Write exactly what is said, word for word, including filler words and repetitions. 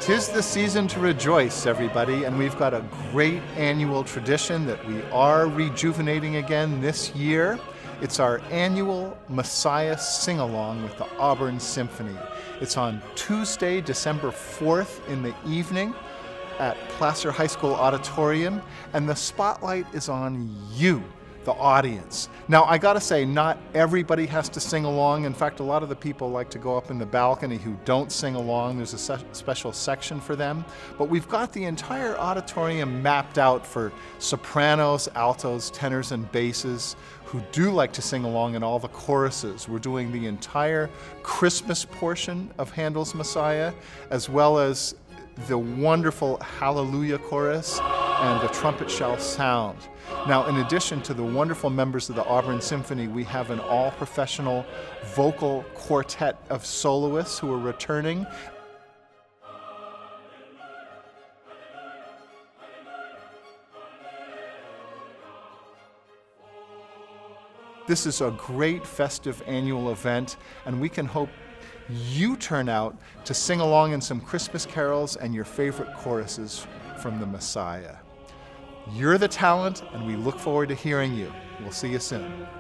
'Tis the season to rejoice, everybody, and we've got a great annual tradition that we are rejuvenating again this year. It's our annual Messiah Sing-Along with the Auburn Symphony. It's on Tuesday, December fourth in the evening at Placer High School Auditorium, and the spotlight is on you, the audience. Now, I gotta say, not everybody has to sing along. In fact, a lot of the people like to go up in the balcony who don't sing along. There's a se- special section for them. But we've got the entire auditorium mapped out for sopranos, altos, tenors, and basses who do like to sing along in all the choruses. We're doing the entire Christmas portion of Handel's Messiah, as well as the wonderful Hallelujah chorus and the trumpet shall sound. Now, in addition to the wonderful members of the Auburn Symphony, we have an all-professional vocal quartet of soloists who are returning. This is a great festive annual event, and we can hope you turn out to sing along in some Christmas carols and your favorite choruses from the Messiah. You're the talent, and we look forward to hearing you. We'll see you soon.